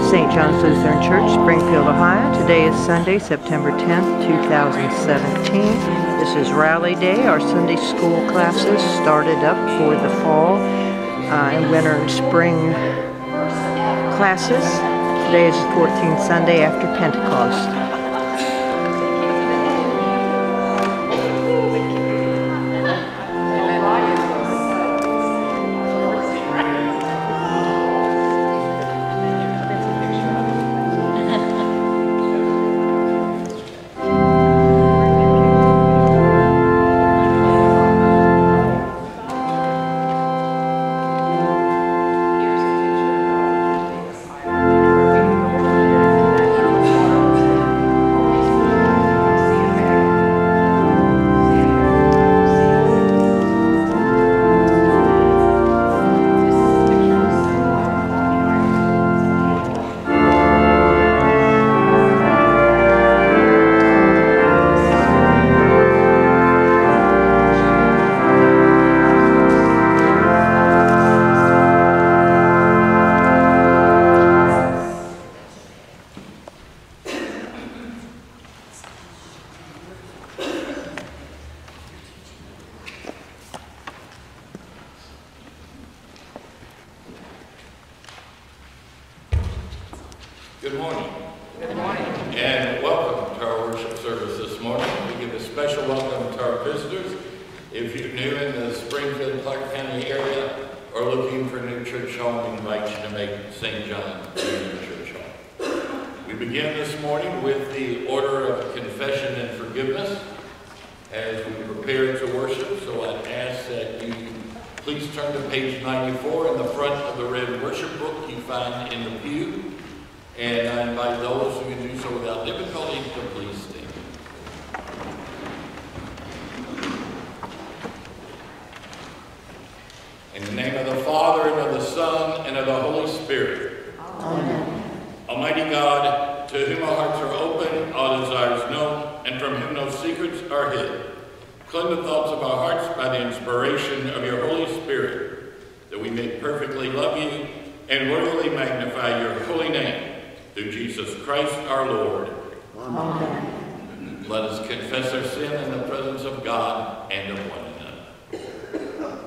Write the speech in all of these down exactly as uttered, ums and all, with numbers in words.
Saint John's Lutheran Church, Springfield, Ohio. Today is Sunday, September tenth, two thousand seventeen. This is Rally Day. Our Sunday school classes started up for the fall uh, and winter and spring classes. Today is the fourteenth Sunday after Pentecost. Good morning. Good morning. And welcome to our worship service this morning. We give a special welcome to our visitors. If you're new in the Springfield, Pollock County area or looking for a new church home, we invite you to make Saint John your new church home. We begin this morning with the order of confession and forgiveness as we prepare to worship. So I ask that you please turn to page ninety-four in the front of the red worship book you find in the pew. And I invite those who can do so without difficulty to please stand. In the name of the Father, and of the Son, and of the Holy Spirit. Amen. Almighty God, to whom our hearts are open, all desires known, and from whom no secrets are hid, cleanse the thoughts of our hearts by the inspiration of your Holy Spirit, that we may perfectly love you and worthily magnify your holy name. Through Jesus Christ our Lord. Amen. Let us confess our sin in the presence of God and of one another.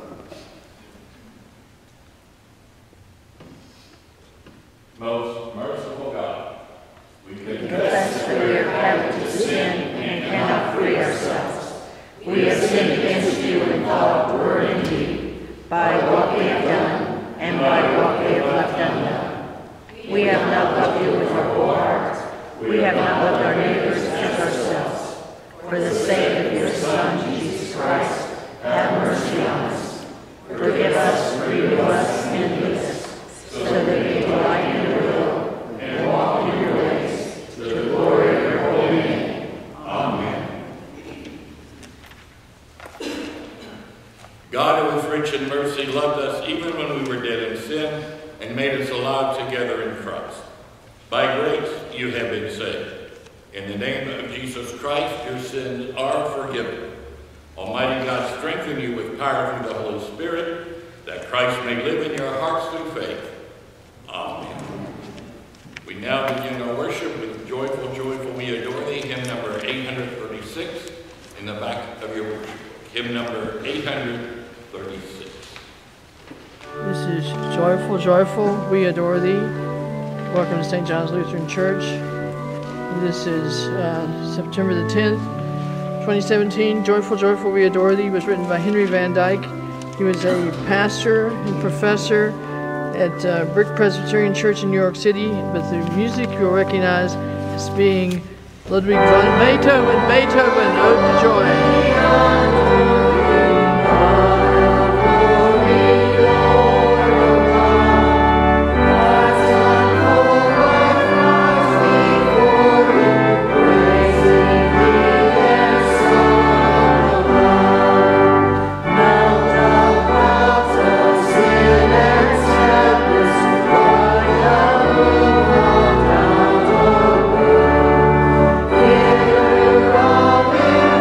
Most merciful God, we confess that we are captive to sin and cannot free ourselves. We have sinned against you in thought, word, and deed, by what we have done and by what we have left undone. We have not loved you with our whole hearts. We have not loved our neighbors as ourselves. For the sake of your Son, Jesus Christ, have mercy on us. Forgive us, renew us, and lead us, so that we may delight in your will and walk in your ways, to the glory of your holy name. Amen. God, who is rich in mercy, loved us even when we were dead in sin, and made us alive together in Christ. By grace you have been saved. In the name of Jesus Christ, your sins are forgiven. Almighty God, strengthen you with power through the Holy Spirit, that Christ may live in your hearts through faith. Amen. We now begin our worship with Joyful, Joyful, We Adore Thee, hymn number eight hundred thirty-six, in the back of your worship book. Hymn number eight hundred thirty-six. This is Joyful, Joyful, We Adore Thee. Welcome to Saint John's Lutheran Church. This is uh, September the tenth, twenty seventeen. Joyful, Joyful, We Adore Thee was written by Henry Van Dyke. He was a pastor and professor at uh, Brick Presbyterian Church in New York City, but the music you'll recognize as being Ludwig van Beethoven, Beethoven, Ode to Joy. Here, all will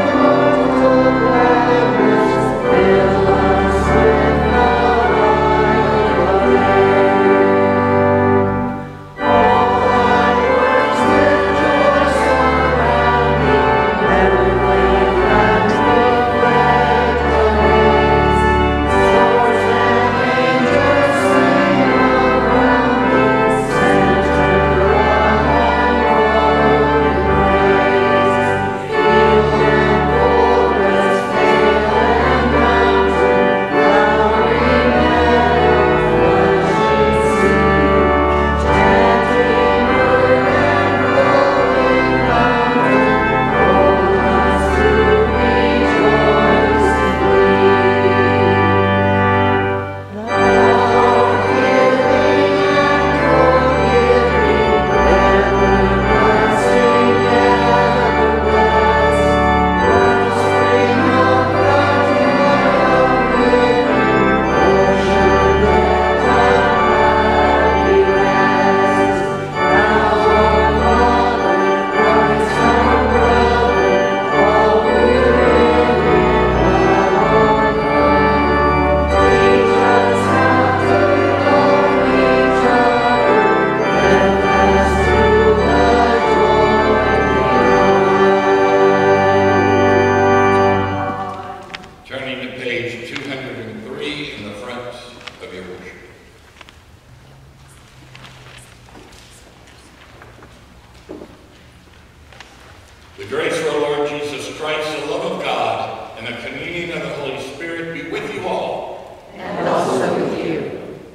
and the communion of the Holy Spirit be with you all. And also with you.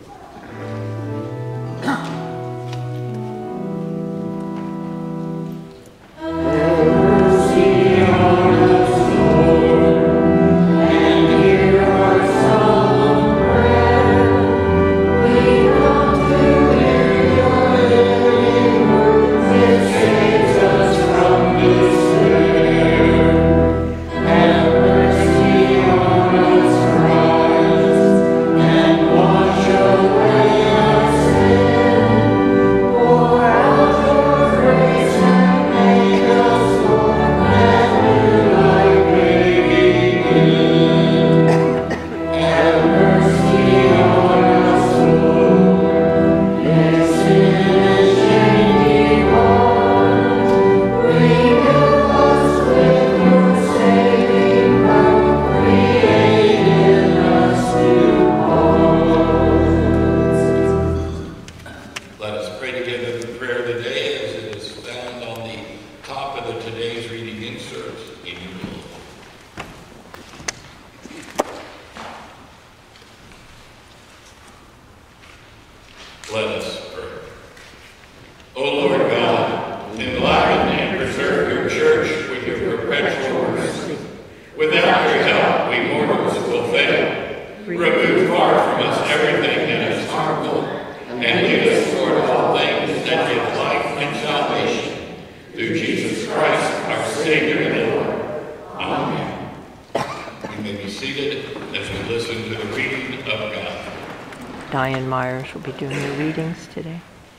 Let us pray. O Lord God, enliven and preserve your church with your perpetual mercy. Without your help, we mortals will fail. Remove far from us everything that is harmful, and lead us toward all things that give life and salvation. Through Jesus Christ, our Savior and Lord. Amen. You may be seated as we listen to the reading of God. Diane Myers will be doing the readings today.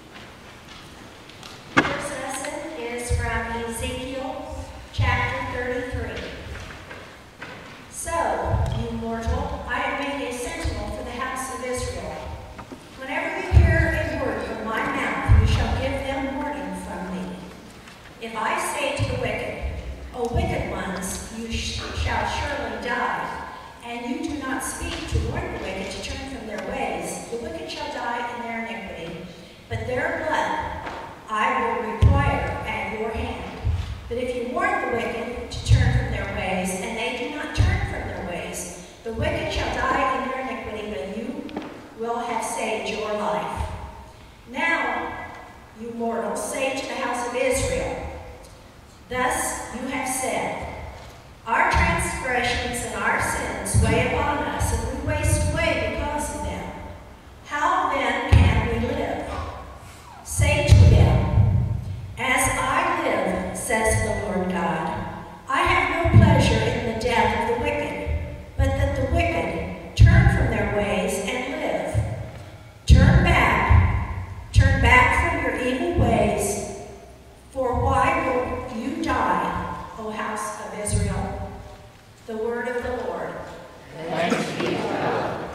First lesson is from Ezekiel chapter thirty-three. So, you mortal, I have made a sentinel for the house of Israel. Whenever you hear a word from my mouth, you shall give them warning from me. If I say to the wicked, O wicked ones, you sh shall surely die, and you do not speak to warn the wicked to turn from their ways, the wicked shall die in their iniquity, but their blood I will require at your hand. But if you warn the wicked to turn from their ways, and they do not turn from their ways, the wicked shall die in their iniquity, but you will have saved your life. Now, you mortals, say to the house of Israel, thus you have said, our transgressions and our sins weigh upon us, and we waste away because of them. How then can we live? Say to them, as I live, says the Lord God, I have no pleasure in the death of the wicked, but that the wicked turn from their ways and live. Turn back, turn back from your evil ways, for why will you die, O house of Israel? The word of the Lord. Thanks be to God.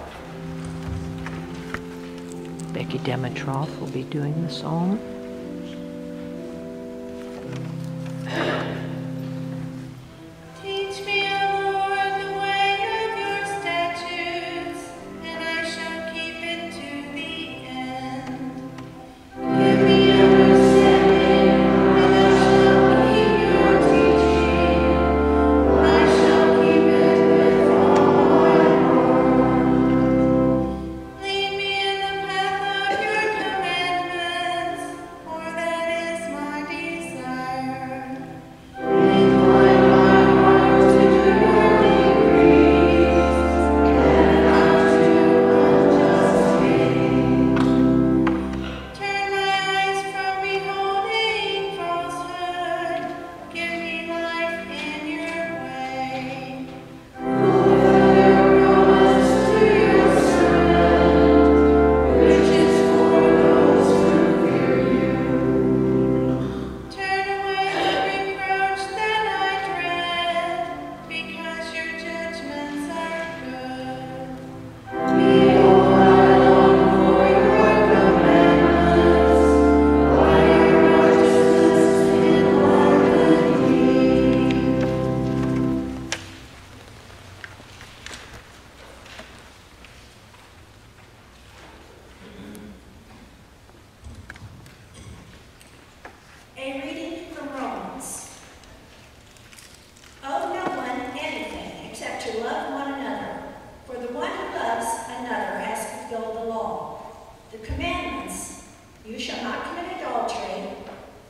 Becky Dimitrov will be doing the psalm. Teach me, O Lord, the way of your statutes, and I shall keep it to the end. Give me understanding, and I shall keep your teaching. I shall keep it with all my heart. Lead me in the path of your commandments,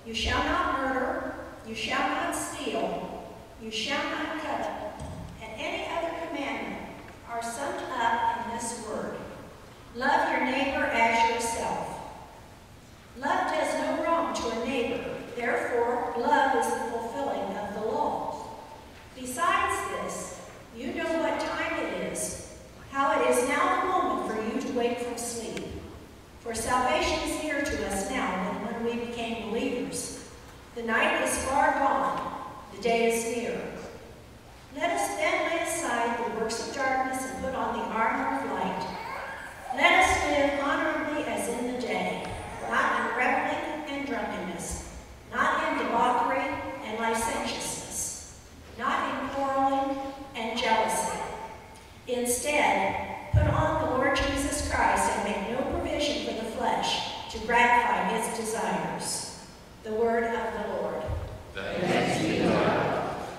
You shall not murder. You shall not steal. You shall not covet. And any other commandment are summed up in this word: love your neighbor as yourself. Love does no wrong to a neighbor. Therefore, love is the fulfilling of the law. Besides this, you know what time it is, how it is now the moment for you to wake from sleep. For salvation is near to us now than when we became believers. The night is far gone, the day is near. Let us then lay aside the works of darkness and put on the armor of light. Let us live honorably as in the day, not in reveling and drunkenness, not in debauchery and licentiousness, not in quarreling and jealousy. Instead, put on the Lord Jesus Christ and make no provision for the flesh to gratify his desires. The word of the Lord. Thanks be to God.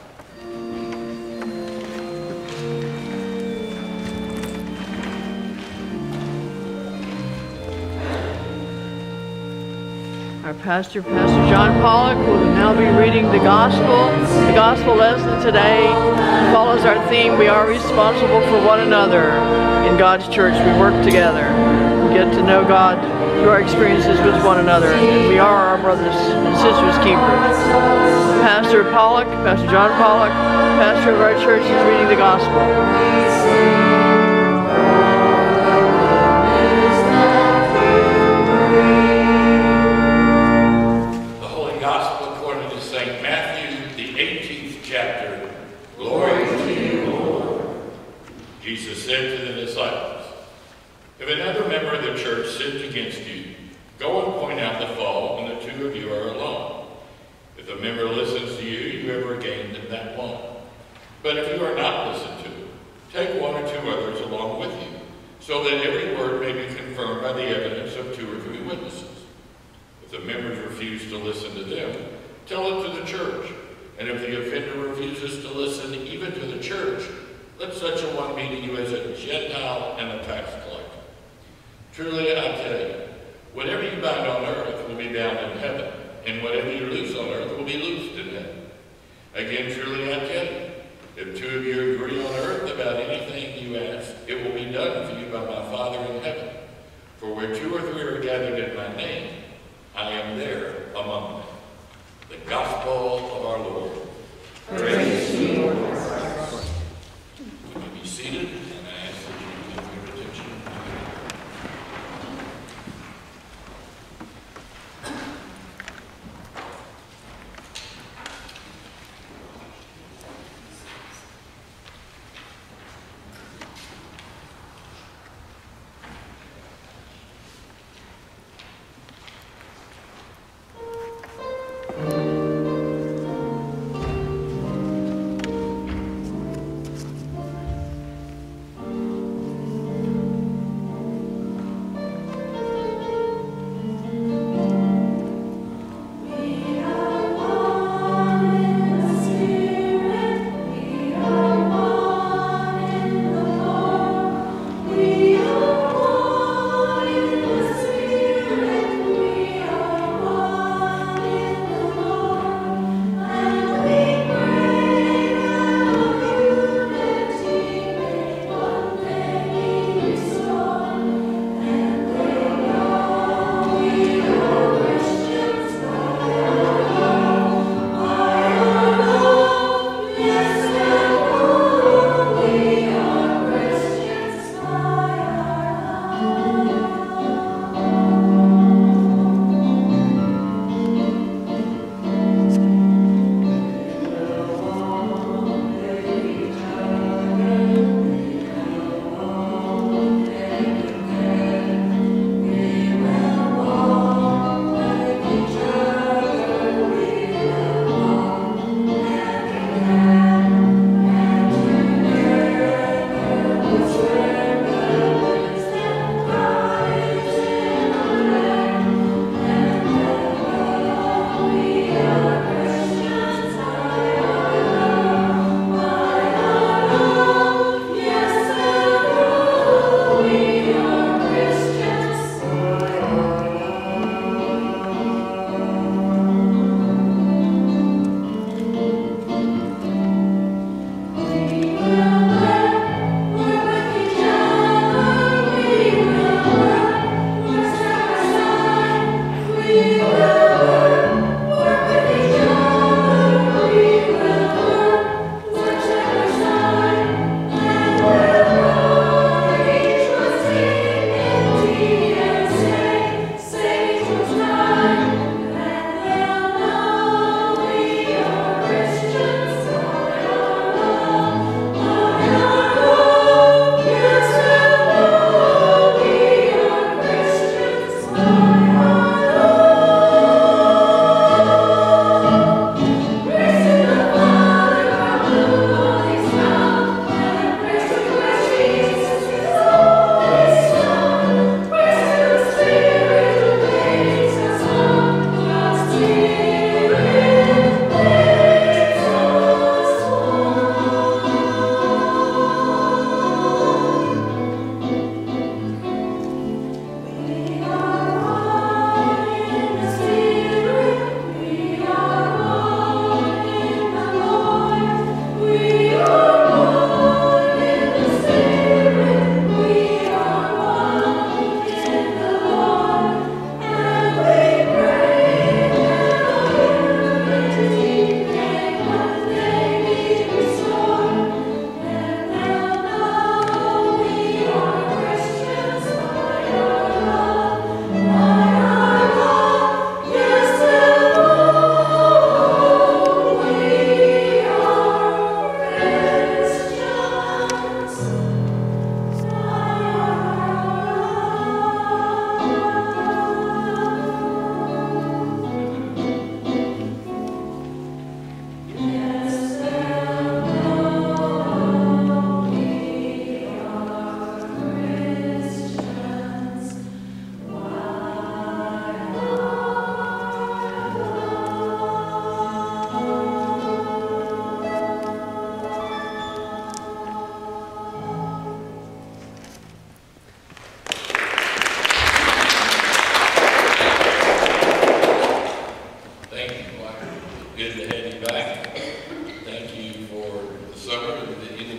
Our pastor, Pastor John Pollock, will now be reading the gospel. The gospel lesson today follows our theme: we are responsible for one another. In God's church, we work together. We get to know God through our experiences with one another, and we are our brothers and sisters' keepers. Pastor Pollock, Pastor John Pollock, pastor of our church, is reading the gospel. Jesus said to the disciples, "If another member of the church sins against you, go and point out the fault when the two of you are alone. If the member listens to you, you have regained that one. But if you are not listened to, take one or two others along with you, so that every word may be confirmed by the evidence of two or three witnesses. If the members refuse to listen to them, tell it to the church. And if the offender refuses to listen even to the church, let such a one be to you as a Gentile and a tax collector. Truly I tell you, whatever you bind on earth will be bound in heaven, and whatever you loose on earth will be loosed in heaven. Again, truly I tell you, if two of you agree on earth about anything you ask, it will be done for you by my Father in heaven. For where two or three are gathered in my name, I am there among them." The gospel of our Lord. Praise to you, Lord. You may be seated, and I ask that you give your attention.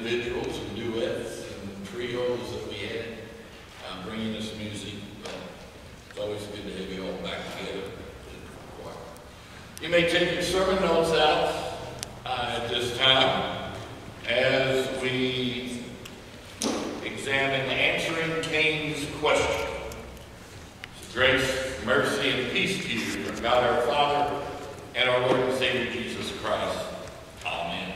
individuals and duets and trios that we had uh, bringing us music. But it's always good to have you all back together. You may take your sermon notes out uh, at this time as we examine answering Cain's question. Grace, mercy, and peace to you from God our Father and our Lord and Savior Jesus Christ. Amen.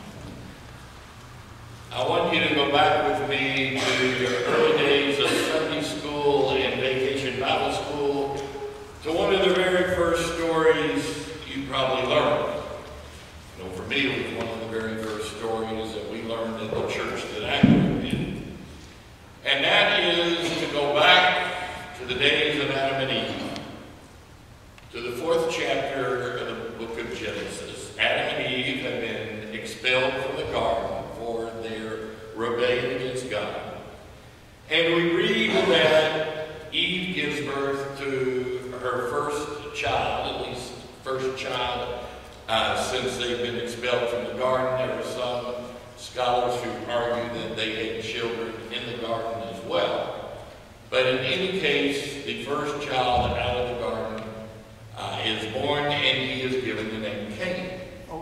I want you to go back with me to your early days of Sunday school and Vacation Bible School, to one of the very first stories you probably learned. You know, for me, it was one of the very first stories that we learned in the church that I grew in. And that is to go back to the days of Adam and Eve, to the fourth chapter of the book of Genesis. Adam and Eve have been expelled from the garden for their rebellion against God. And we read that Eve gives birth to her first child, at least first child, uh, since they've been expelled from the garden. There were some scholars who argue that they had children in the garden as well. But in any case, the first child out of the garden uh, is born, and he is given the name Cain.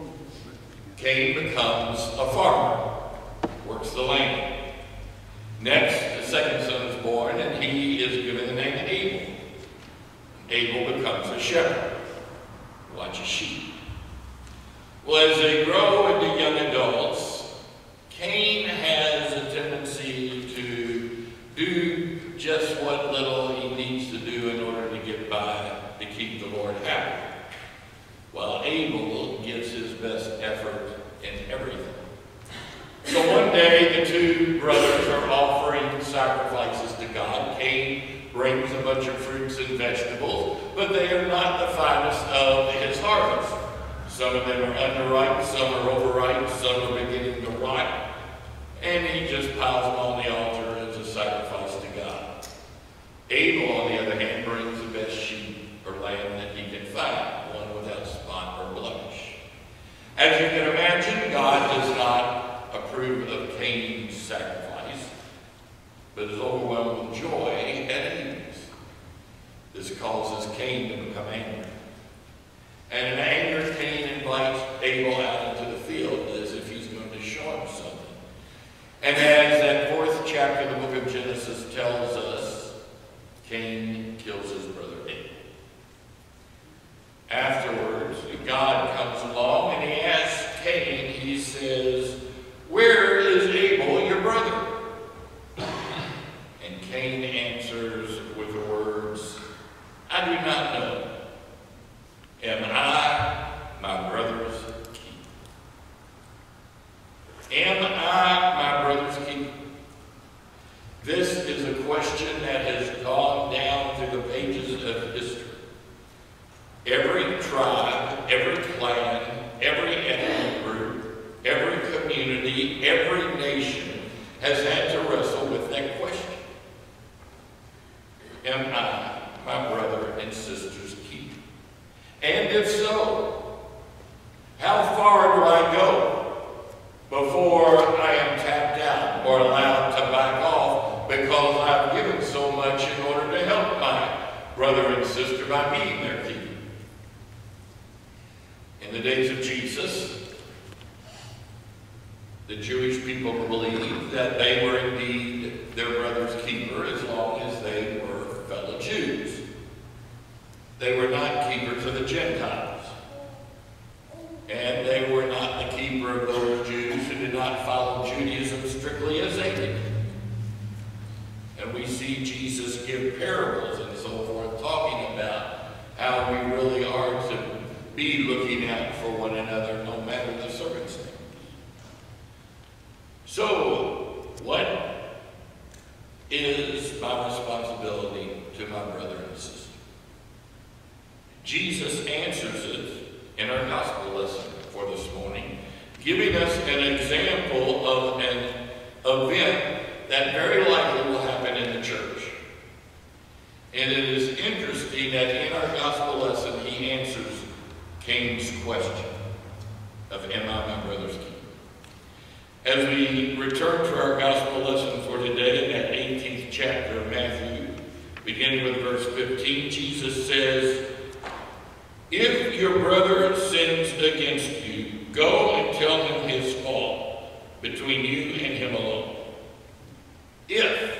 Cain becomes a farmer, works the land. Next, the second son is born, and he is given the name Abel. Abel becomes a shepherd, watches sheep. Well, as they grow into young adults, Cain has a tendency to do just what little he needs to do in order to get by, to keep the Lord happy, while Abel gives his best effort in everything. So one day, the two brothers are offering sacrifices to God. Cain brings a bunch of fruits and vegetables, but they are not the finest of his harvest. Some of them are underripe, some are overripe, some are beginning to rot, and he just piles them on the altar as a sacrifice to God. Abel, on the other hand, brings the best sheep or lamb that he can find, one without spot or blemish. As you can imagine, God does not approve of Cain's sacrifice, but is overwhelmed with joy at Abel's. This causes Cain to become angry. And in anger, Cain invites Abel out into the field as if he's going to show him something. And as that fourth chapter of the book of Genesis tells us, Cain kills his brother Abel. Afterwards, God comes along and he asks Cain, he says, "Where is Abel, your brother?" And Cain answers with the words, "I do not know. Am I my brother's keeper? Am I my brother's keeper?" This is a question that has gone down through the pages of history. Every tribe, every clan, every ethnic group, every community, every nation has had to wrestle with that question. Am I my brother and sister's keeper? And if so, how far do I go before I am tapped out or allowed to back off because I've given so much in order to help my brother and sister by being their keeper? In the days of Jesus, the Jewish people believed that they were indeed their brother's keeper as long as they were fellow Jews. They were not keepers of the Gentiles. And they were not the keeper of those Jews who did not follow Judaism strictly as they did. And we see Jesus give parables and so forth, talking about how we really are to be looking out for one another no matter the circumstances. So, what is my responsibility to my brother and sister? Jesus answers it in our gospel lesson for this morning, giving us an example of an event that very likely will happen in the church. And it is interesting that in our gospel lesson, he answers Cain's question of, am I my brother's keeper? As we return to our gospel lesson for today in that eighteenth chapter of Matthew, beginning with verse fifteen, Jesus says, "If your brother sins against you, go and tell him his fault between you and him alone." If.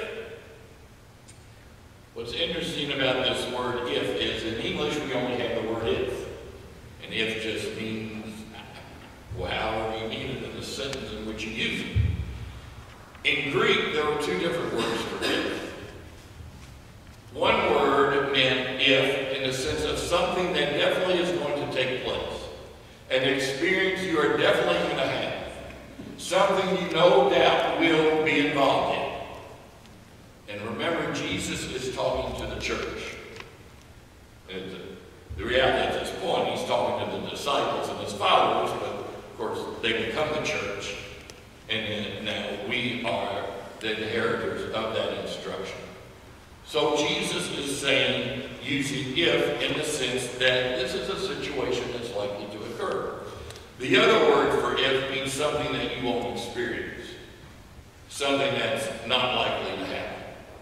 What's interesting about this word "if" is in English we only have the word "if." And "if" just means well, however you mean it in the sentence in which you use it. In Greek, there were two different words for "if." One word meant "if" in the sense of something that definitely is going to take place. An experience you are definitely going to have. Something you no doubt will be involved in. And remember, Jesus is talking to the church. And the, the reality at this point, he's talking to the disciples and his followers, but of course, they become the church. And now we are the inheritors of that instruction. So Jesus is saying, using "if" in the sense that this is a situation that's likely to occur. The other word for "if" means something that you won't experience. Something that's not likely to happen.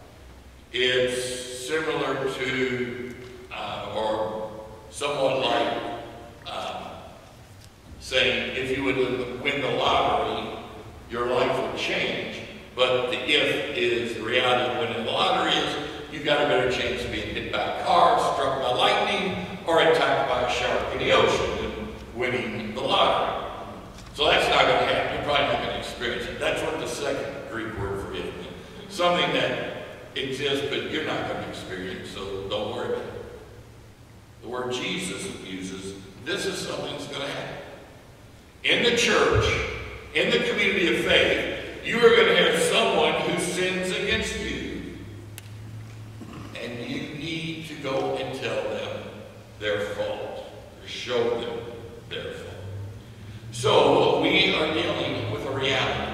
It's similar to, uh, or somewhat like, um, saying if you would win the lottery, your life would change. But the "if" is the reality of winning the lottery is you've got a better chance of being hit by a car, struck by lightning, or attacked by a shark in the ocean than winning the lottery. So that's not going to happen. You're probably not going to experience it. That's what the second Greek word for "if" means. Something that exists, but you're not going to experience, so don't worry about it. The word Jesus uses, this is something that's going to happen. In the church, in the community of faith, you are going to have someone who sins against you. And you need to go and tell them their fault, or show them their fault. So we are dealing with a reality.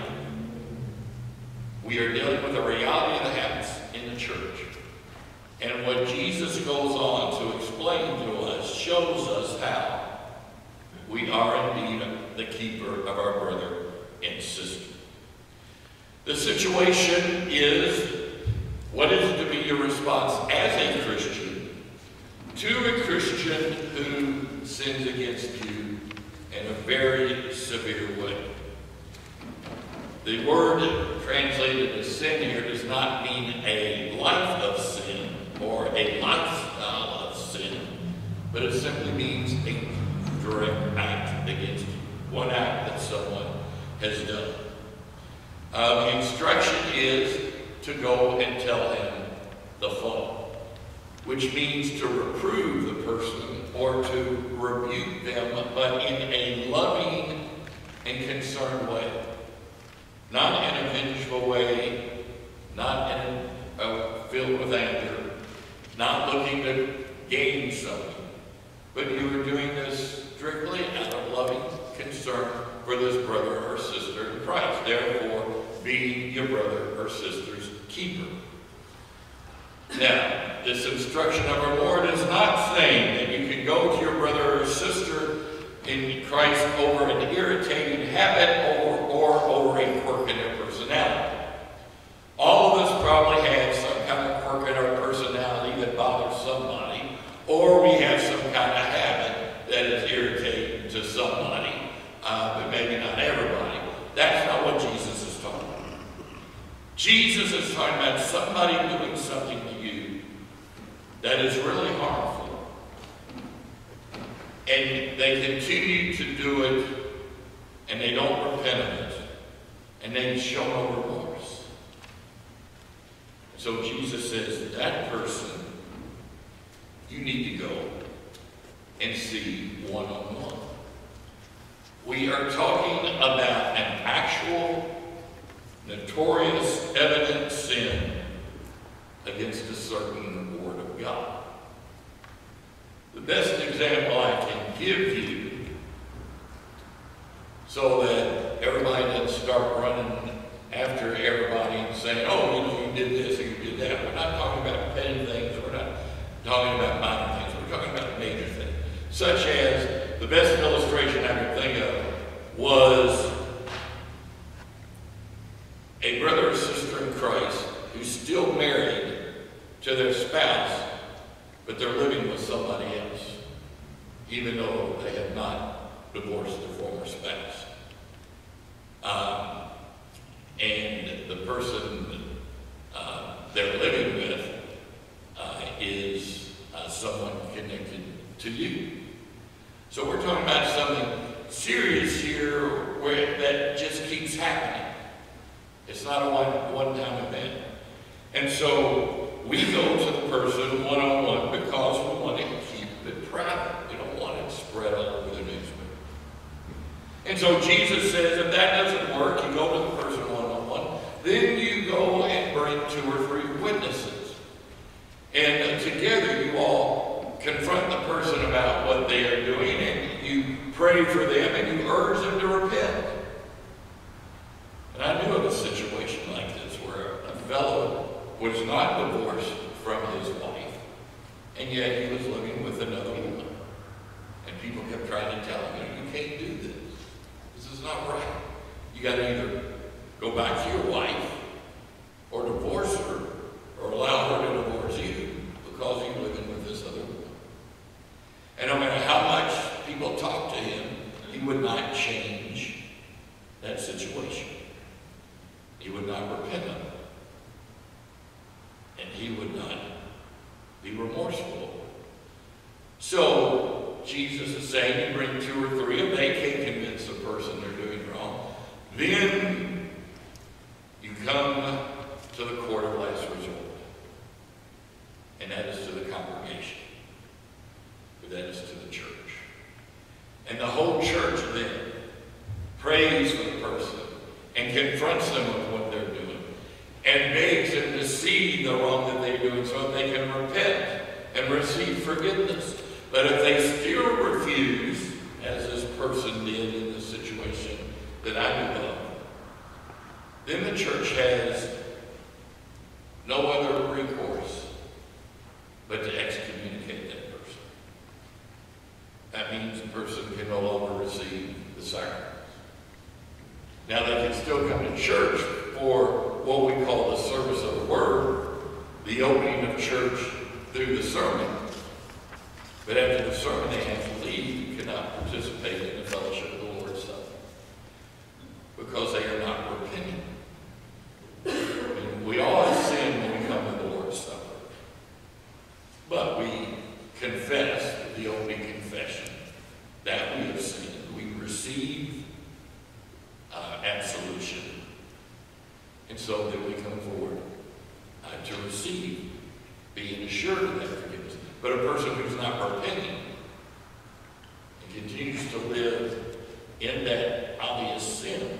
We are dealing with a reality that happens in the church. And what Jesus goes on to explain to us shows us how we are indeed the keeper of our brother and sister. The situation is, what is to be your response as a Christian to a Christian who sins against you in a very severe way? The word translated as sin here does not mean a life of sin or a lifestyle of sin, but it simply means a direct act against you, one act that someone has done. Uh, the instruction is to go and tell him the fault, which means to reprove the person or to rebuke them, but in a loving and concerned way. Not in a vengeful way, not in a, uh, filled with anger, not looking to gain something, but you are doing this strictly out of loving concern for this brother or sister in Christ, therefore being your brother or sister's keeper. Now, this instruction of our Lord is not saying that you can go to your brother or sister in Christ over an irritating habit or, or over a quirk in their personality. All of us probably have some kind of quirk in our personality that bothers somebody, or we have some kind of habit that is irritating to somebody, uh, but maybe not everybody. That's not what Jesus is talking about. Jesus is talking about somebody doing something to you that is really harmful. And they continue to do it, and they don't repent of it, and they show no remorse. So Jesus says, that person, you need to go and see one-on-one. We are talking about an actual, notorious, evident sin against a certain word of God. The best example I can give you, so that everybody doesn't start running after everybody and saying, oh, you know, you did this or you did that. We're not talking about petty things. We're not talking about minor things. We're talking about major things. Such as, the best illustration I could think of was a brother or sister in Christ who's still married to their spouse, but they're living with somebody else, even though they have not divorced their former spouse. Um, and the person uh, they're living with uh, is uh, someone connected to you. So we're talking about something serious here where that just keeps happening. It's not a one, one-time event. And so we go to the person one-on-one because we want to keep it private. We don't want it spread all over the newspaper. And so Jesus says if that doesn't work, you go to the person one-on-one, then you go and bring two or three witnesses. And together you all confront the person about what they are doing, and you pray for them, and you urge them to repent. And I knew of a situation like this where a fellow was not divorced from his wife, and yet he was living with another woman. And people kept trying to tell him, you can't do this. This is not right. You got to either go back to your wife or divorce her or allow her to divorce you because you're living with this other woman. And no matter how much people talked to him, he would not change that situation. He would not repent of it. And he would not be remorseful. So Jesus is saying you bring two or three, if they can't convince the person they're doing wrong, then you come to the court of last resort. And that is to the congregation. But that is to the church. And the whole church then prays for the person and confronts them with what they're doing and begs them to see the wrong that they're doing so that they can repent and receive forgiveness. But if they still refuse, as this person did in the situation that I knew of, then the church has no other recourse but to excommunicate that person. That means the person can no longer receive the sacraments. Now they can still come to church for what we call the service of the word, the opening of church through the sermon. But after the sermon they have to leave. You cannot participate in the fellowship of the Lord's Supper because they are not repenting. And we all have sinned when we come to the Lord's Supper. But we confess with the opening confession that we have sinned. We receive uh, absolution. And so then we come forward uh, to receive, being assured of that forgiveness. But a person who's not repenting and continues to live in that obvious sin,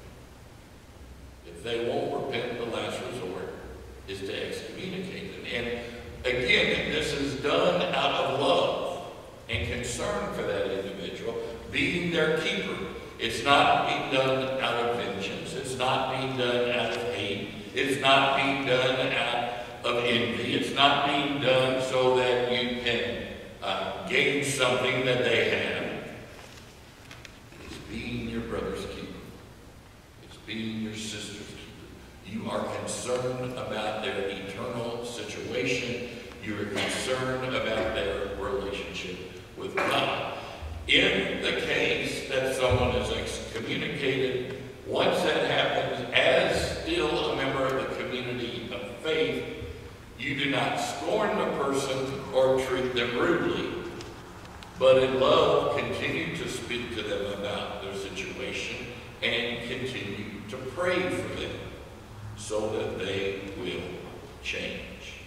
if they won't repent, the last resort is to excommunicate them. And again, this is done out of love and concern for that individual, being their keeper. It's not being done out of vengeance. It's not being done out of hate. It's not being done out of envy. It's not being done so that you can uh, gain something that they have. It's being your brother's keeper. It's being your sister's keeper. You are concerned about their eternal situation. You are concerned about their relationship with God. In the case that someone is excommunicated, once that happens, as still a member of the community of faith, you do not scorn the person or treat them rudely, but in love continue to speak to them about their situation and continue to pray for them so that they will change.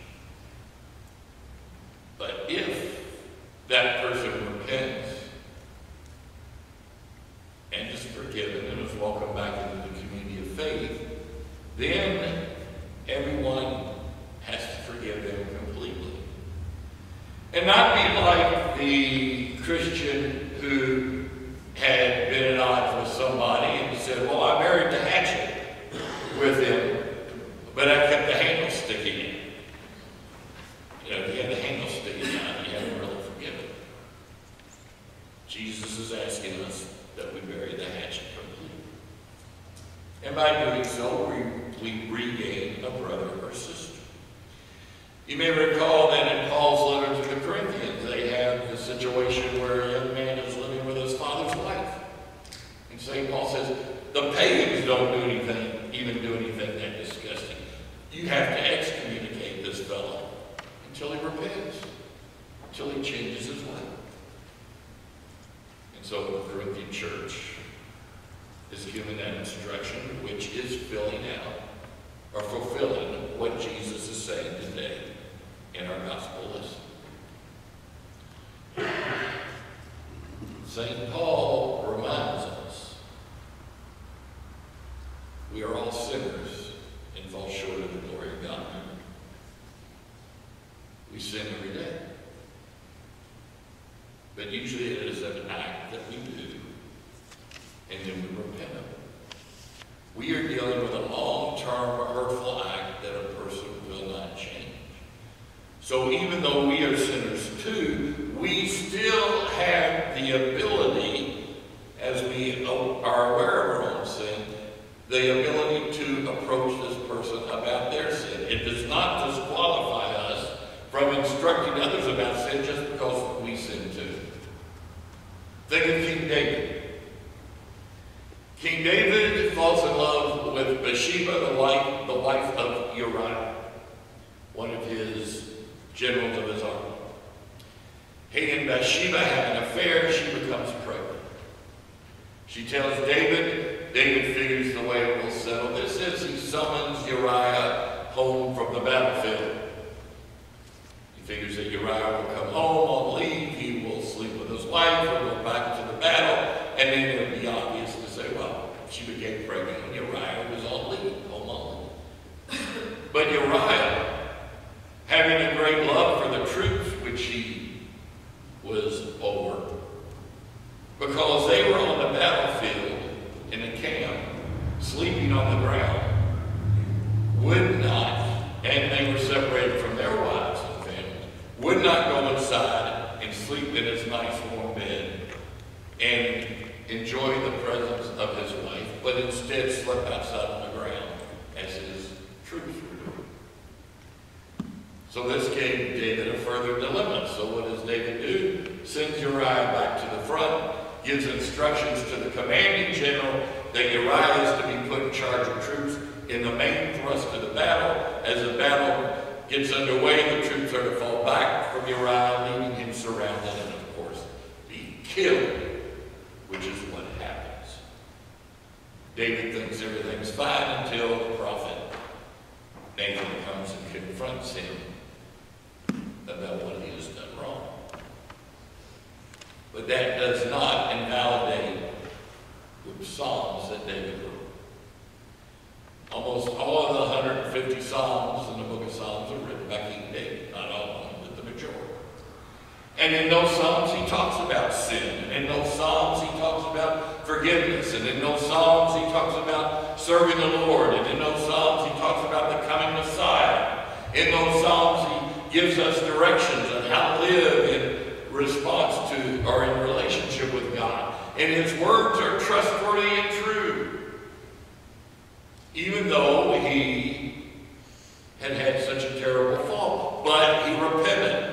But if that person repents and is forgiven and is welcomed back into the community of faith, then everyone has to forgive them completely. And not be like the Christian who had been at odds with somebody and said, well, I buried the hatchet with him, but I kept the handle sticking in. You know, if you had the handle sticking out, you haven't really forgiven. Jesus is asking us that we bury the hatchet completely. And by doing so, we we regain a brother or sister. You may recall that in Paul's letter to the Corinthians, they have the situation where a young man is living with his father's wife. And Saint Paul says, the pagans don't do anything, even do anything that disgusting. You have to excommunicate this fellow until he repents, until he changes his life. And so the Corinthian church is given that instruction, which is filling out or fulfilling what Jesus is saying today in our gospel lesson. Saint Paul reminds us we are all sinners and fall short of the glory of God. We sin every day. But usually it is an act that we do, and then we repent of it. We are dealing with a long-term hurtful act that a person will not change. So even though we are sinners too, we still have the ability, as we are aware of our own sin, the ability to approach this person about their sin. It does not disqualify us from instructing others about sin just because we sin too. Think of King David. King David falls in love with Bathsheba, the wife, the wife of Uriah, one of his generals of his army. He and Bathsheba have an affair. She becomes pregnant. She tells David. David figures the way it will settle this is he summons Uriah home from the battlefield. He figures that Uriah will come home on leave. He will sleep with his wife or go back to the battle. And then it would be obvious to say, well, she became pregnant when Uriah was on leave, home on leave. But Uriah, having a great love for the troops, which he was over, because they were on the battlefield in a camp, sleeping on the ground, would not, and they were separated from their wives and families, would not go inside and sleep in his nice warm bed and enjoy the presence of his wife, but instead slept outside on the ground as his troops were doing. So this gave David a further dilemma. So what does David do? Sends Uriah back to the front, gives instructions to the commanding general that Uriah is to be put in charge of troops in the main thrust of the battle. As the battle gets underway, the troops are to fall back from Uriah, leaving him surrounded and, of course, be killed, which is what happens. David thinks everything's fine until the prophet Nathan comes and confronts him about what he has done wrong. But that does not invalidate the Psalms that David wrote. Almost all of the one hundred fifty Psalms in the book of Psalms are written by King David. Not all of them, but the majority. And in those Psalms he talks about sin. And in those Psalms he talks about forgiveness. And in those Psalms he talks about serving the Lord. And in those Psalms he talks about the coming Messiah. In those Psalms he gives us directions on how to live in response to or in relationship with God. And his words are trustworthy and true. Even though he had had such a terrible fall. But he repented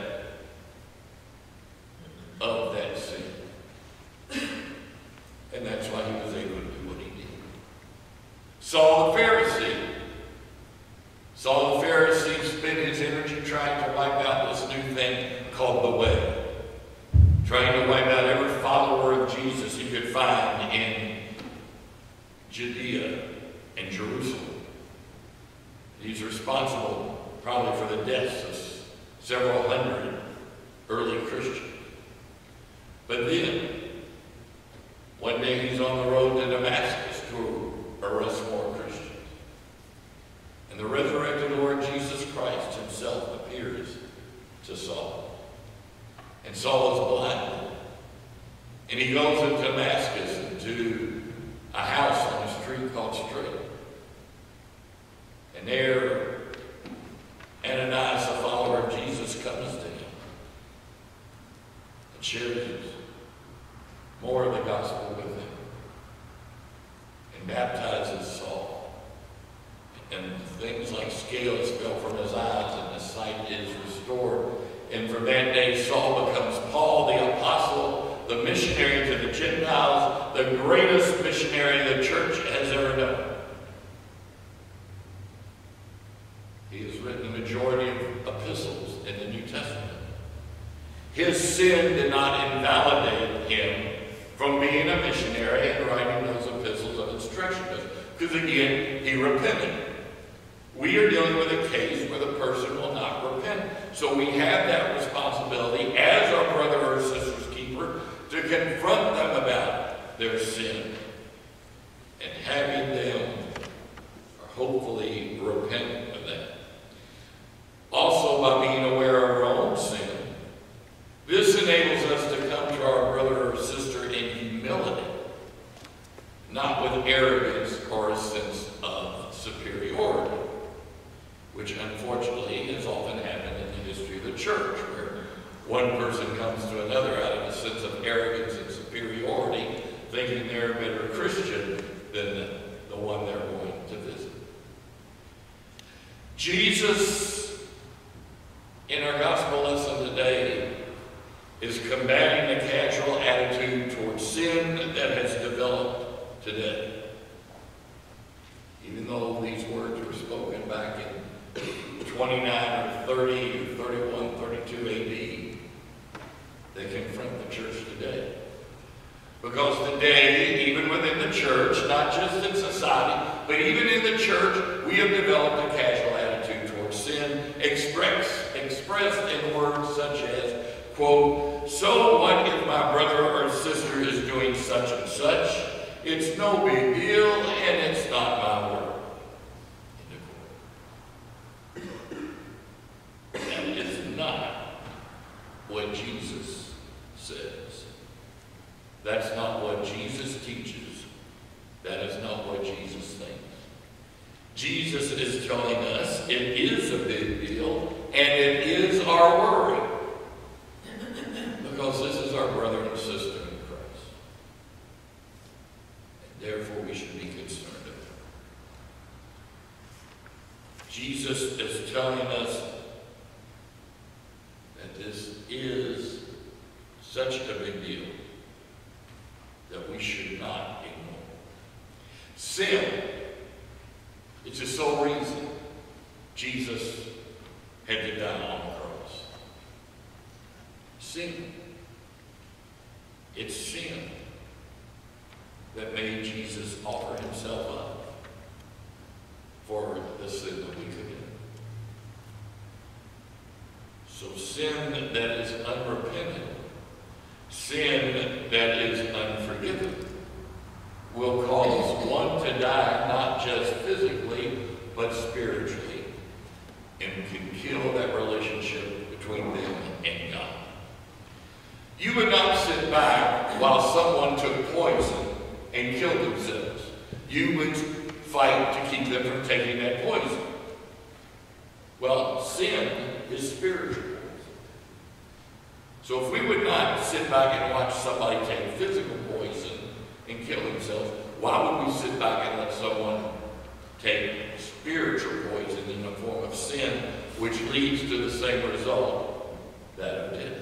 of that sin. And that's why he was able to do what he did. Saul the Pharisee. Saul the Pharisee spent his energy trying to wipe out this new thing called the way. Trying to wipe out every follower of Jesus he could find in Judea and Jerusalem. He's responsible probably for the deaths of several hundred early Christians. But then, one day he's on the road to Damascus to arrest more Christians. And the resurrected Lord Jesus Christ himself appears to Saul. And Saul is blinded. And he goes into Damascus into a house on a street called Straight. And there, Ananias, a follower of Jesus, comes to him and shares more of the gospel with him and baptizes Saul and things like scales fell from his eyes, and his sight is restored. And from that day, Saul becomes Paul, the apostle, the missionary to the Gentiles, the greatest missionary the church has ever known. He has written the majority of epistles in the New Testament. His sin did not invalidate him from being a missionary and writing those epistles of instruction, because again, he repented. We are dealing with a case where the person will not repent. So we have that responsibility as our brother or sister's keeper to confront them about their sin and having them hopefully repent of that. Also, by being aware of our own sin, this enables us to come to our brother or sister in humility, not with arrogance or a sense of superiority, which unfortunately has often happened in the history of the church, where one person comes to another out of a sense of arrogance and superiority, thinking they're a better Christian than the, the one they're going to visit. Jesus, in our gospel lesson today, is combating the casual attitude towards sin that has developed today. Even though these words were spoken back in twenty-nine or thirty or thirty-one, thirty-two A D, they confront the church today. Because today, even within the church, not just in society, but even in the church, we have developed a casual attitude towards sin, expressed, expressed in words such as, quote, "So what if my brother or sister is doing such and such? It's no big deal, and it's not my word." That is not what Jesus says. That's not what Jesus teaches. That is not what Jesus thinks. Jesus is telling us it is a big deal, and it is our worry. Because this is our brother and sister in Christ. And therefore we should be concerned of it. Jesus is telling us that this is such a big deal that we should not ignore. Sin, it's the sole reason Jesus had to die on the cross. Sin. It's sin that made Jesus offer himself up for the sin that we committed. So sin that is unrepentant, sin that is unforgiven, will cause one to die not just physically, but spiritually, and can kill that relationship between them and God. You would not sit back while someone took poison and killed themselves. You would fight to keep them from taking that poison. Well, sin is spiritual. So if we would not sit back and watch somebody take physical poison and kill themselves, why would we sit back and let someone take spiritual poison in the form of sin, which leads to the same result, that of death?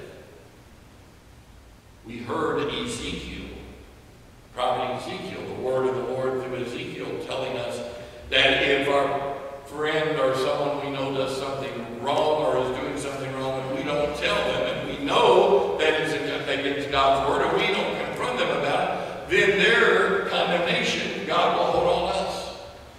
We heard Ezekiel, prophet Ezekiel, the word of the Lord through Ezekiel, telling us that if our friend or someone we know does something wrong or is doing something wrong and we don't tell them and we know that it's against God's word and we don't confront them about it, then their condemnation, God will hold on us.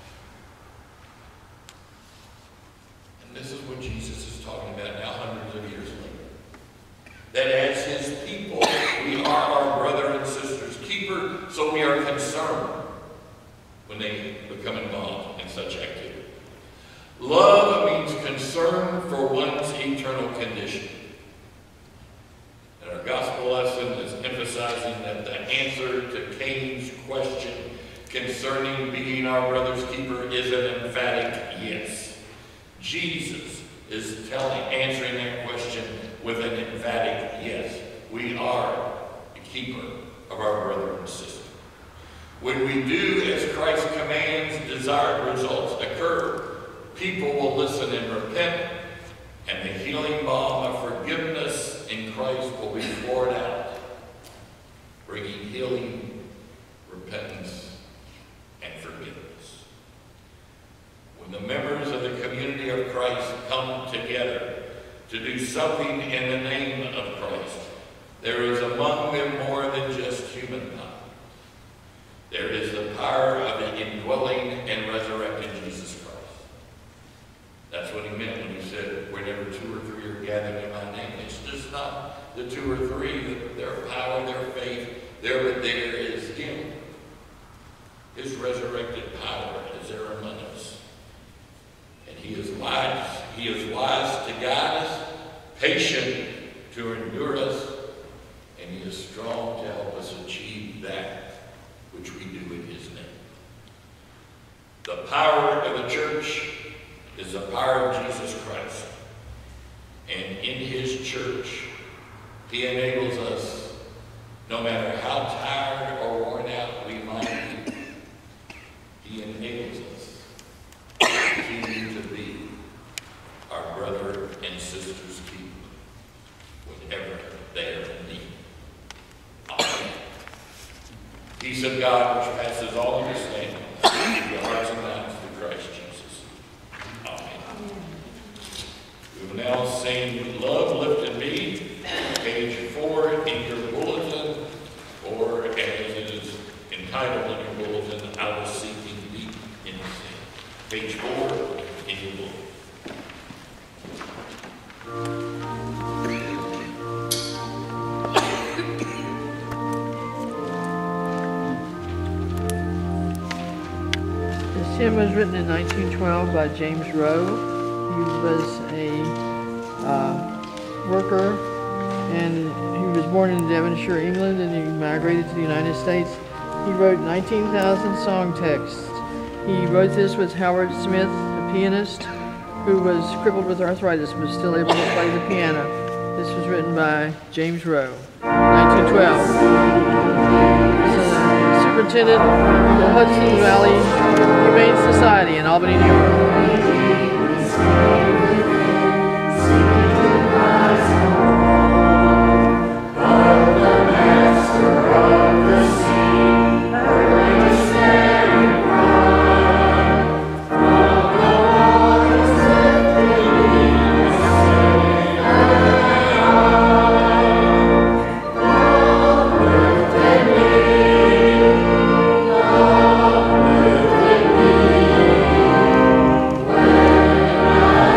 And this is what Jesus is talking about now, hundreds of years later. That as his people, we are our brother and sister's keeper, so we are concerned when they become involved in such activity. Love means concern for one's eternal condition. And our gospel lesson is emphasizing that the answer to Cain's question concerning being our brother's keeper is an emphatic yes. Jesus is telling, answering that question with an emphatic yes. We are the keeper of our brother and sister. When we do as Christ commands, desired results occur. people will listen and repent, and the healing balm of forgiveness in Christ will be poured out, bringing healing, repentance, and forgiveness. When the members of the community of Christ come together to do something in the name of Christ, there is among them more than just human power. There is the power of the indwelling and resurrected Jesus Christ. That's what he meant when he said, whenever two or three are gathered in my name. It's just not the two or three, their power, their faith, there but there is him. His resurrected power is there among us. And he is wise, he is wise to guide us, patient to endure us, and he is strong to help us achieve that which we do in his name. The power of the church is the power of Jesus Christ. And in his church, he enables us, no matter how tired or worn out we might be, he enables us to continue to be our brother and sister's keeper whenever they are in need. Amen. Peace of God, which passes all understanding, keep your hearts and minds through Christ Jesus. Amen. We will now sing Love Lifted Me, page four in your bulletin, or as it is entitled in your bulletin, I was seeking deep in sin. Page four in your bulletin. This hymn was written in nineteen twelve by James Rowe. He was a uh, worker, and he was born in Devonshire, England, and he migrated to the United States. He wrote nineteen thousand song texts. He wrote this with Howard Smith, a pianist, who was crippled with arthritis but was still able to play the piano. This was written by James Rowe, nineteen twelve. Superintendent of the Hudson Valley Humane Society in Albany, New York. Love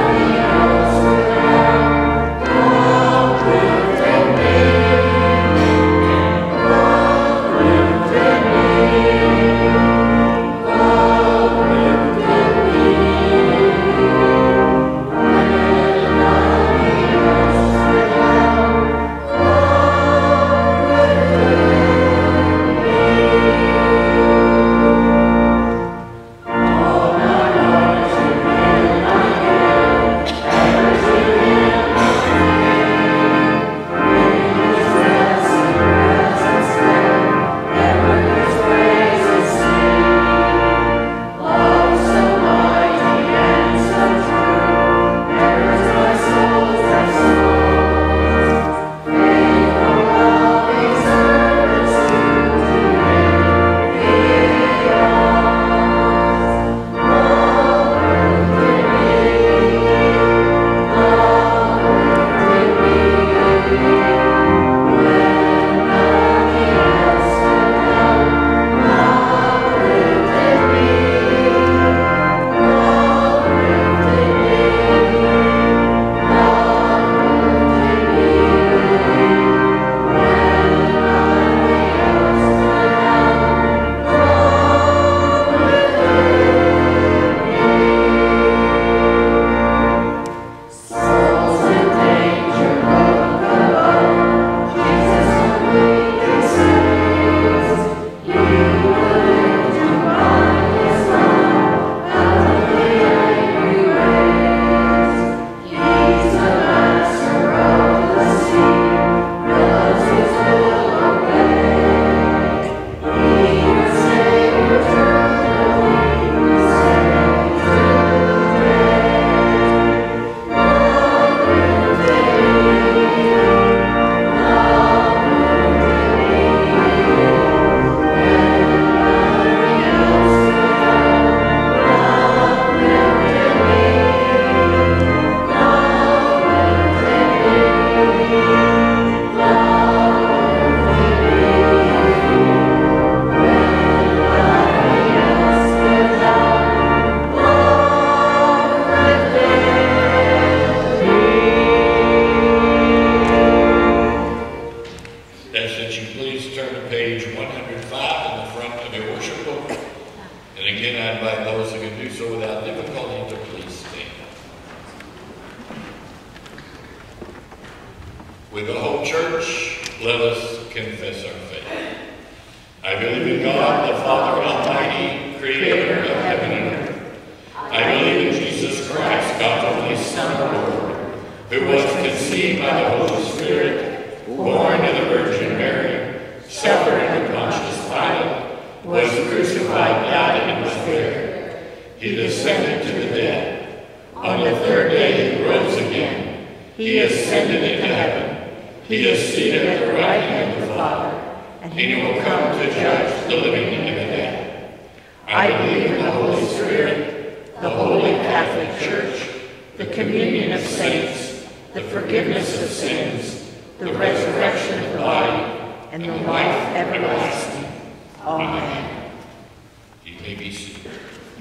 With the whole church, let us confess our faith. I believe in God, the Father Almighty, creator of heaven and earth. I believe in Jesus Christ, God's only Son, our Lord, who was conceived by the Holy Spirit, born of the Virgin Mary, suffered under Pontius Pilate, was crucified, died, and was buried. He descended to the dead. On the third day he rose again. He ascended into heaven. He is seated at the right hand of the Father, and he will come to judge the living and the dead. I believe in the Holy Spirit, the Holy Catholic Church, the communion of saints, the forgiveness of sins, the resurrection of the body, and the life everlasting. Amen. You may be seated.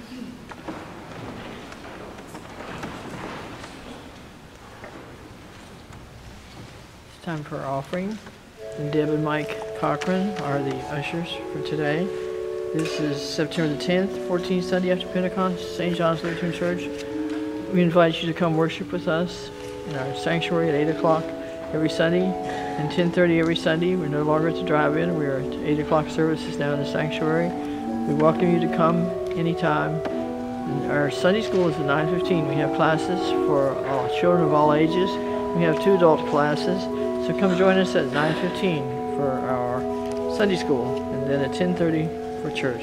Time for our offering. And Deb and Mike Cochran are the ushers for today. This is September the tenth, fourteenth Sunday after Pentecost, Saint John's Lutheran Church. We invite you to come worship with us in our sanctuary at eight o'clock every Sunday and ten thirty every Sunday. We're no longer at the drive-in. We are at eight o'clock services now in the sanctuary. We welcome you to come anytime. And our Sunday school is at nine fifteen. We have classes for all children of all ages. We have two adult classes. So come join us at nine fifteen for our Sunday school, and then at ten thirty for church.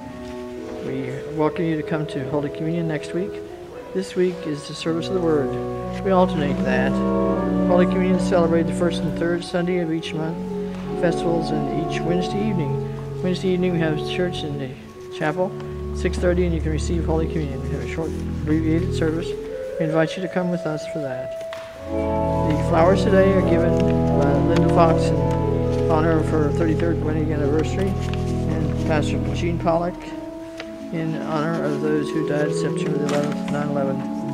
We welcome you to come to Holy Communion next week. This week is the service of the Word. We alternate that. Holy Communion is celebrated the first and third Sunday of each month. Festivals in each Wednesday evening. Wednesday evening we have church in the chapel, six thirty, and you can receive Holy Communion. We have a short, abbreviated service. We invite you to come with us for that. The flowers today are given by Linda Fox in honor of her thirty-third wedding anniversary, and Pastor Gene Pollock in honor of those who died September the eleventh, nine eleven,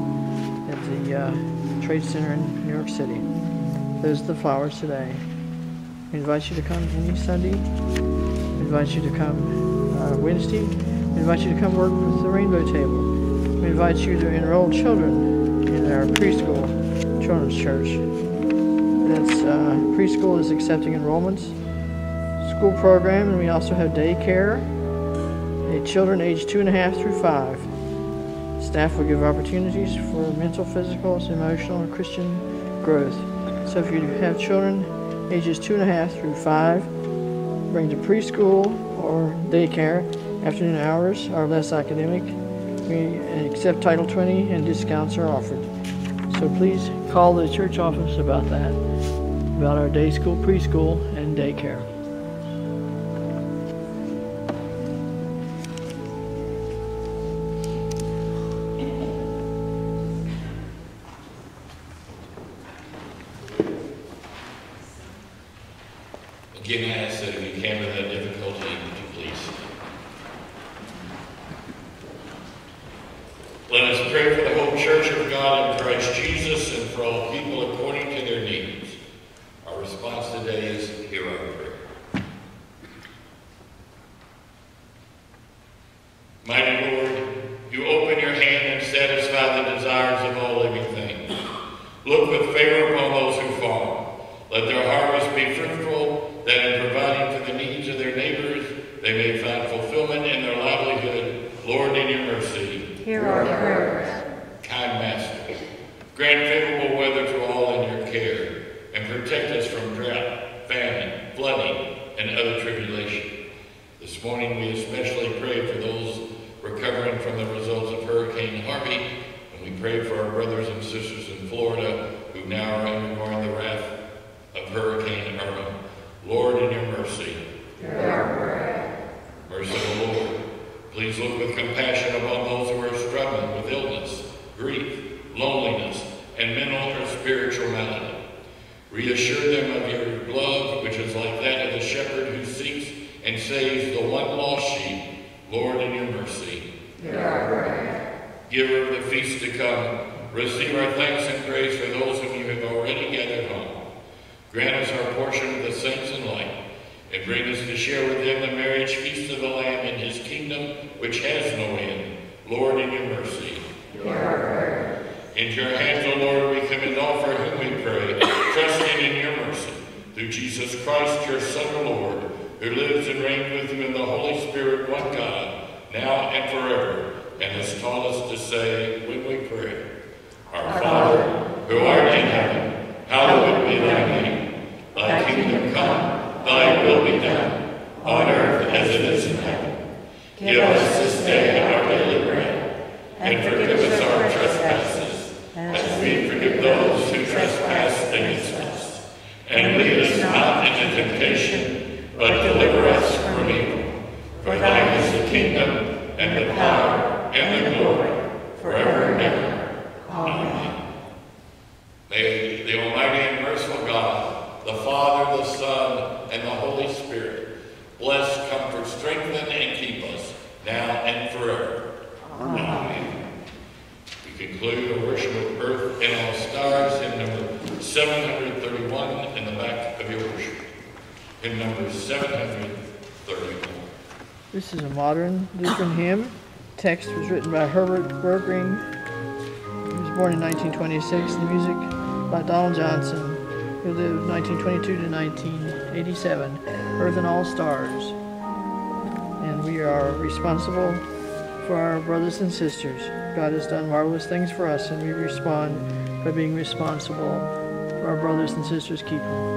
at the uh, Trade Center in New York City. Those are the flowers today. We invite you to come any Sunday. We invite you to come uh, Wednesday. We invite you to come work with the Rainbow Table. We invite you to enroll children in our preschool children's church. That's uh, preschool is accepting enrollments, school program, and we also have daycare. Uh, children aged two and a half through five. Staff will give opportunities for mental, physical, emotional, and Christian growth. So if you have children ages two and a half through five, bring to preschool or daycare. Afternoon hours are less academic. We accept Title twenty and discounts are offered. So please call the church office about that, about our day school, preschool, and daycare. Again, I ask that if you can with that difficulty, would you please? Let us pray for the whole Church of God in Christ Jesus and for all people according to their needs. Our response today is, hear our prayer. Mighty Lord, you open your hand and satisfy the desires of all living things. Look with favor upon those who farm. Let their harvest be fruitful, that in providing for the needs of their neighbors, they may find fulfillment in their livelihood. Lord, in your mercy, hear our prayers. Kind Master, grant favorable weather to all in your care, and protect us from drought, famine, flooding, and other tribulation. This morning we especially pray for those recovering from the results of Hurricane Harvey, and we pray for our brothers and sisters in Florida who now are undergoing the wrath of Hurricane Irma. Lord, in your mercy, hear our prayer. Mercy of the Lord, please look with compassion upon those who are struggling with illness, grief, loneliness, and mental or spiritual malady. Reassure them of your love, which is like that of the shepherd who seeks and saves the one lost sheep. Lord, in your mercy, hear our prayer. Giver of the feast to come, receive our thanks and praise for those whom you have already gathered home. Grant us our portion of the saints in light, and bring us to share with them the marriage feast of the Lamb in his kingdom, which has no end. Lord, in your mercy, hear our prayer. Into your hands, O Lord, we commend all for whom we pray, trusting in your mercy. through Jesus Christ, your Son, the Lord, who lives and reigns with you in the Holy Spirit, one God, now and forever, and has taught us to say when we pray, Our Father, who art in heaven, hallowed be thy name. Thy kingdom come, thy will be done, on earth as it is in heaven. Give us this day our daily bread, and forgive us our trespasses, as we forgive those who trespass against us. And lead us not into temptation, but deliver us from evil. For thine is the kingdom, and the power, and the glory, forever and ever. Amen. May the Almighty and merciful God, the Father, the Son, and the Holy Spirit, bless, comfort, strengthen, and keep us, now and forever. Amen. Amen. We conclude our worship with Earth and All Stars in number seven hundred thirty-one in the back of your worship. In number seven hundred thirty-one. This is a modern Lutheran hymn. Text was written by Herbert Bergring. He was born in nineteen twenty-six. The music by Donald Johnson, who lived nineteen twenty-two to nineteen eighty-seven. Earth and All Stars. And we are responsible for our brothers and sisters. God has done marvelous things for us, and we respond by being responsible for our brothers and sisters' keeping.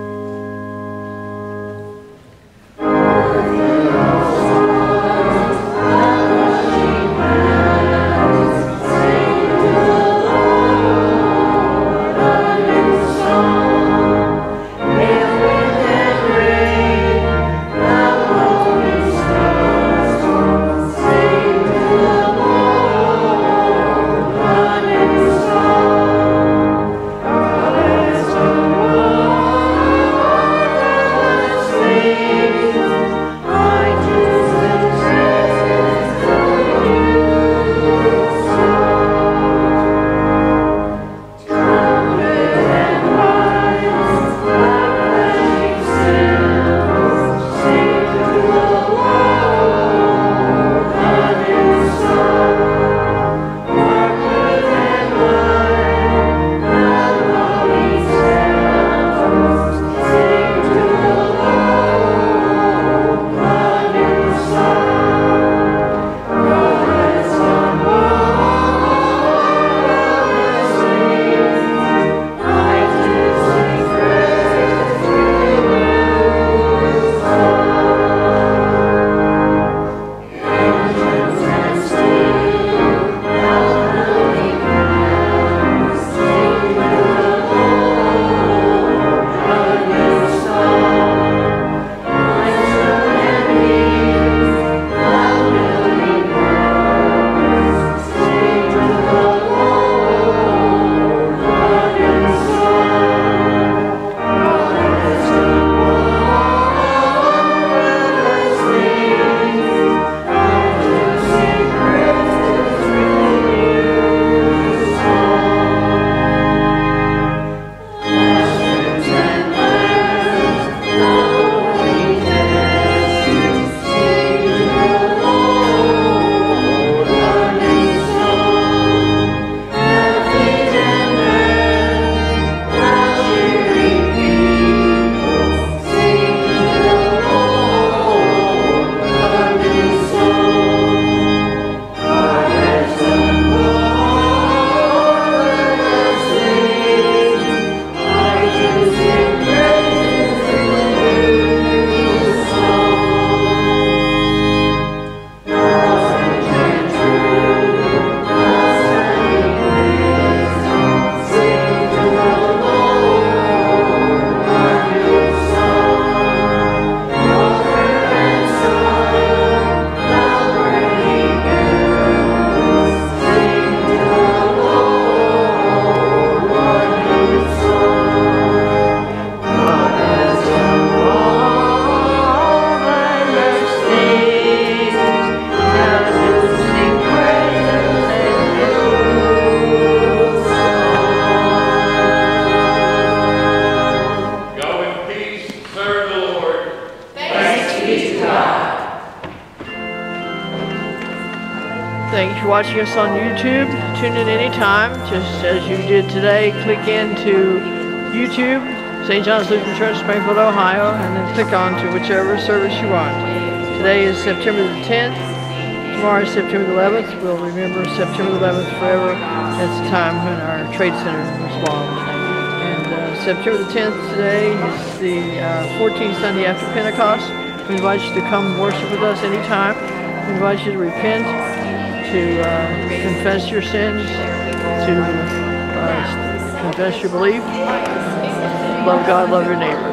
Thanks for watching us on YouTube. Tune in anytime, just as you did today. Click into YouTube, Saint John's Lutheran Church, Springfield, Ohio, and then click on to whichever service you want. Today is September the tenth. Tomorrow is September the eleventh. We'll remember September the eleventh forever. That's the time when our trade center was bombed. And uh, September the tenth today is the uh, fourteenth Sunday after Pentecost. We invite you to come worship with us anytime. We invite you to repent, to uh, confess your sins, to uh, confess your belief. Love God, love your neighbor.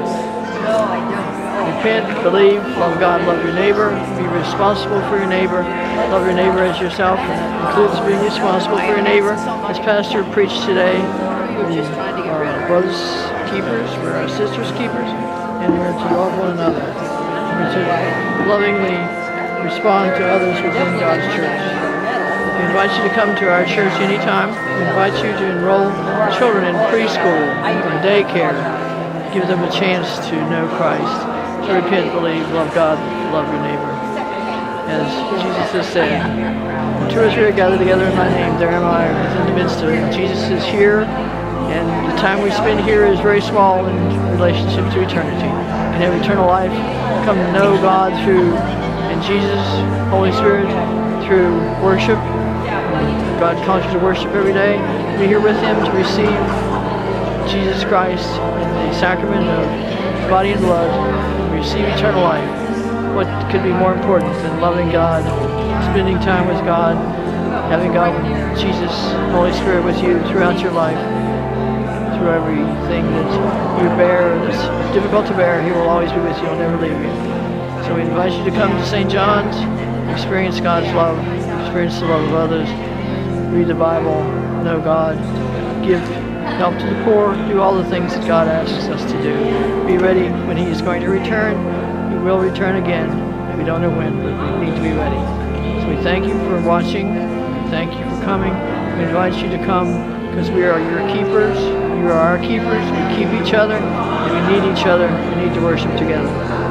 Repent, believe, love God, love your neighbor. Be responsible for your neighbor. Love your neighbor as yourself. And that includes being responsible for your neighbor. As Pastor preached today, we are our brothers' keepers, we're our sisters' keepers, and we're to love one another. We're to lovingly respond to others within God's church. We invite you to come to our church anytime. We invite you to enroll children in preschool or daycare. Give them a chance to know Christ. To repent, believe, love God, love your neighbor. As Jesus has said, when two or three are gathered together in my name, there am I within the midst of them. Jesus is here, and the time we spend here is very small in relationship to eternity. And have eternal life. Come to know God through, and Jesus, Holy Spirit, through worship. God calls you to worship every day. Be here with Him to receive Jesus Christ in the sacrament of body and blood. Receive eternal life. What could be more important than loving God, spending time with God, having God, Jesus, Holy Spirit with you throughout your life, through everything that you bear that's difficult to bear. He will always be with you. He'll never leave you. So we invite you to come to Saint John's, experience God's love, experience the love of others, read the Bible, know God, give help to the poor, do all the things that God asks us to do. Be ready when He is going to return. He will return again. We don't know when, but we need to be ready. So we thank you for watching. We thank you for coming. We invite you to come because we are your keepers. You are our keepers. We keep each other, and we need each other. We need to worship together.